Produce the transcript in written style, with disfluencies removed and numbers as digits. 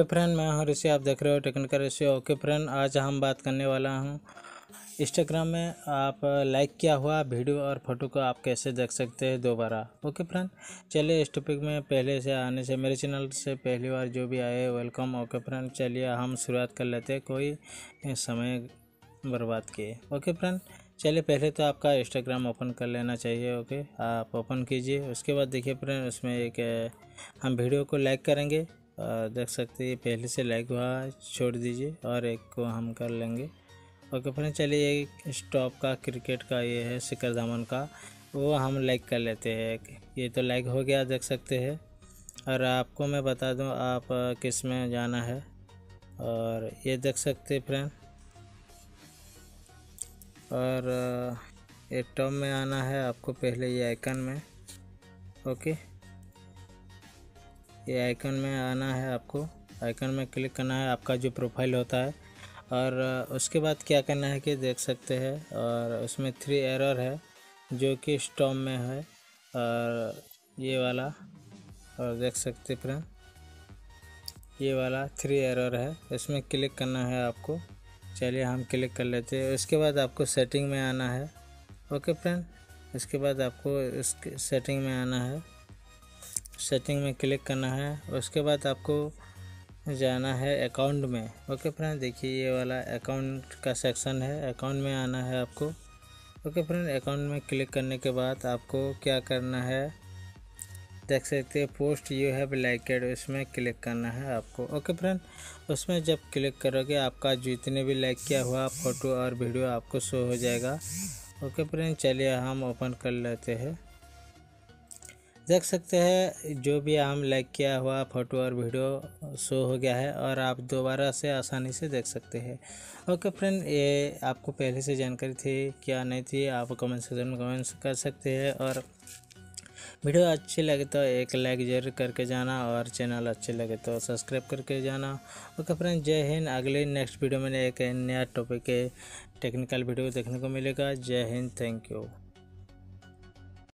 Friend, मैं हूं ऋषि। आप देख रहे हो टेक्निकल ऋषि। ओके फ्रेंड, आज हम बात करने वाला हूं इंस्टाग्राम में आप लाइक किया हुआ वीडियो और फोटो को आप कैसे देख सकते हैं दोबारा। ओके फ्रेंड, चलिए इस टॉपिक में पहले से आने से मेरे चैनल से पहली बार जो भी आए वेलकम। ओके फ्रेंड, चलिए हम शुरुआत कर लेते हैं कोई समय बर्बाद किए। ओके फ्रेंड, चलिए पहले तो आपका इंस्टाग्राम ओपन कर लेना चाहिए। ओके, आप ओपन कीजिए। उसके बाद देखिए फ्रेंड, उसमें एक हम वीडियो को लाइक करेंगे। देख सकते हैं पहले से लाइक हुआ, छोड़ दीजिए और एक को हम कर लेंगे। ओके फ्रेंड, चलिए एक स्टॉप का क्रिकेट का ये है शिखर धवन का, वो हम लाइक कर लेते हैं। ये तो लाइक हो गया, देख सकते हैं। और आपको मैं बता दूं आप किस में जाना है, और ये देख सकते हैं फ्रेंड। और ये टॉप में आना है आपको, पहले ये आइकन में। ओके, ये आइकन में आना है आपको, आइकन में क्लिक करना है, आपका जो प्रोफाइल होता है। और उसके बाद क्या करना है कि देख सकते हैं, और उसमें 3 एरर है जो कि स्टॉप में है, और ये वाला, और देख सकते फ्रेंड ये वाला 3 एरर है, इसमें क्लिक करना है आपको। चलिए हम क्लिक कर लेते हैं। उसके बाद आपको सेटिंग में आना है। ओके फ्रेंड, इसके बाद आपको इस सेटिंग में आना है, सेटिंग में क्लिक करना है। उसके बाद आपको जाना है अकाउंट में। ओके फ्रेंड, देखिए ये वाला अकाउंट का सेक्शन है, अकाउंट में आना है आपको। ओके फ्रेंड, अकाउंट में क्लिक करने के बाद आपको क्या करना है, देख सकते हैं पोस्ट यू हैव लाइकेड, उसमें क्लिक करना है आपको। ओके फ्रेंड, उसमें जब क्लिक करोगे आपका जितने भी लाइक किया हुआ फ़ोटो और वीडियो आपको शो हो जाएगा। ओके फ्रेंड, चलिए हम ओपन कर लेते हैं। देख सकते हैं जो भी हम लाइक किया हुआ फ़ोटो और वीडियो शो हो गया है, और आप दोबारा से आसानी से देख सकते हैं। ओके फ्रेंड, ये आपको पहले से जानकारी थी क्या नहीं थी, आप कमेंट सेक्शन में कमेंट कर सकते हैं। और वीडियो अच्छी लगे तो एक लाइक जरूर करके जाना, और चैनल अच्छे लगे तो सब्सक्राइब करके जाना। ओके फ्रेंड, जय हिंद। अगले नेक्स्ट वीडियो में एक नया टॉपिक है, टेक्निकल वीडियो देखने को मिलेगा। जय हिंद, थैंक यू।